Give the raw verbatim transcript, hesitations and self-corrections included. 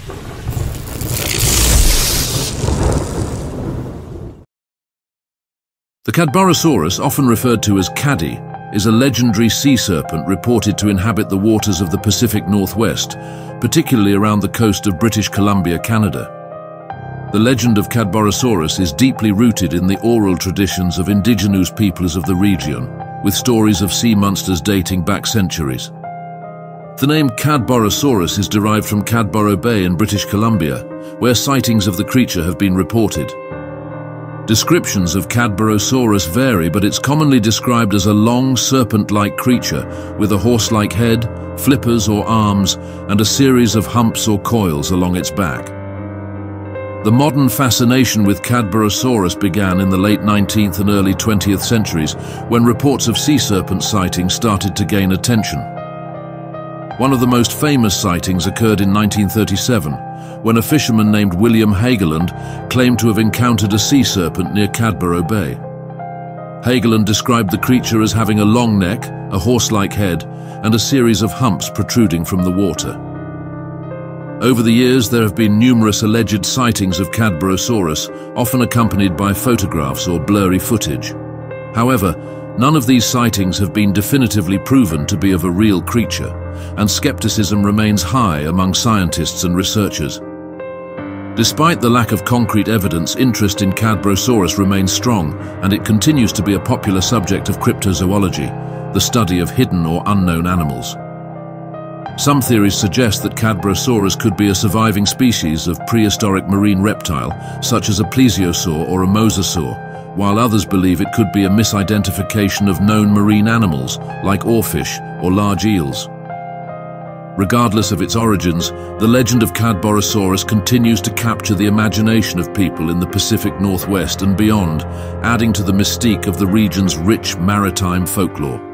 The Cadborosaurus, often referred to as Caddy, is a legendary sea serpent reported to inhabit the waters of the Pacific Northwest, particularly around the coast of British Columbia, Canada. The legend of Cadborosaurus is deeply rooted in the oral traditions of indigenous peoples of the region, with stories of sea monsters dating back centuries. The name Cadborosaurus is derived from Cadboro Bay in British Columbia, where sightings of the creature have been reported. Descriptions of Cadborosaurus vary, but it's commonly described as a long, serpent-like creature with a horse-like head, flippers or arms, and a series of humps or coils along its back. The modern fascination with Cadborosaurus began in the late nineteenth and early twentieth centuries, when reports of sea serpent sightings started to gain attention. One of the most famous sightings occurred in nineteen thirty-seven, when a fisherman named William Hagelund claimed to have encountered a sea serpent near Cadboro Bay. Hagelund described the creature as having a long neck, a horse-like head, and a series of humps protruding from the water. Over the years, there have been numerous alleged sightings of Cadborosaurus, often accompanied by photographs or blurry footage. However, none of these sightings have been definitively proven to be of a real creature, and skepticism remains high among scientists and researchers. Despite the lack of concrete evidence, interest in Cadborosaurus remains strong, and it continues to be a popular subject of cryptozoology, the study of hidden or unknown animals. Some theories suggest that Cadborosaurus could be a surviving species of prehistoric marine reptile, such as a plesiosaur or a mosasaur, while others believe it could be a misidentification of known marine animals, like oarfish or large eels. Regardless of its origins, the legend of Cadborosaurus continues to capture the imagination of people in the Pacific Northwest and beyond, adding to the mystique of the region's rich maritime folklore.